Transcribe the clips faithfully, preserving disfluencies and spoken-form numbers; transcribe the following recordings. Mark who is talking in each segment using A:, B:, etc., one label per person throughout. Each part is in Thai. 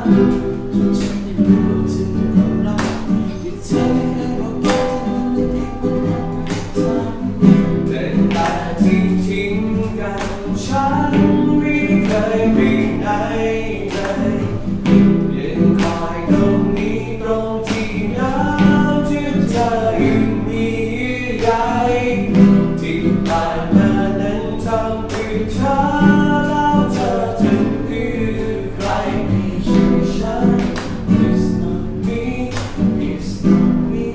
A: จนฉันได้รู้ถึงความรักที่เธอไม่เคยบอกกันเธอเองว่ารักกันแต่แต่ที่ทิ้งกันฉันไม่เคยไปไหนเลยยังคอยตรงนี้ตรงที่น้ำที่เธอยังมีใยที่ผ่านมานั้นทำให้เธอแล้วเธอจะคือใครไม่ใช่ฉัน It's not me It's not me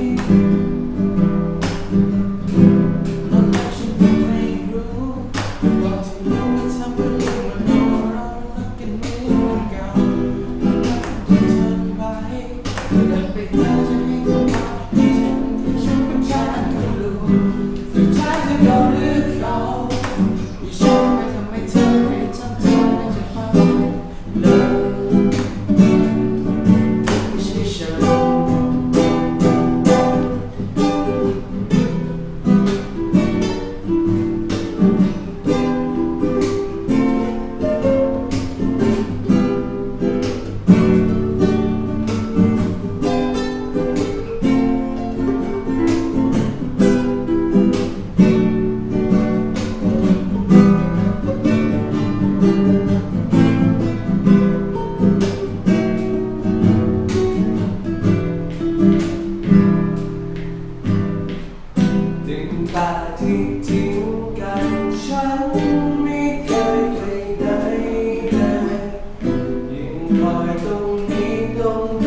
A: ตอนแรกฉันก็ไม่รู้ว่าที่รู้ว่าทำเพื่อลืมว่าเราเรารักกันเหมือนเก่ารักกันจนทนไปแต่ไปเธอจะให้เขามาที่ฉันที่ฉันเป็นฉันก็รู้สุดท้ายเธอก็เลือกเขาที่ฉันไม่ทำให้เธอไม่ทำเธอไม่จะฟังเลยไม่ใช่ฉันถึงตาที่ทิ้งกันฉันไม่เคยไปไหนเลยยังคอยตรงนี้ตรง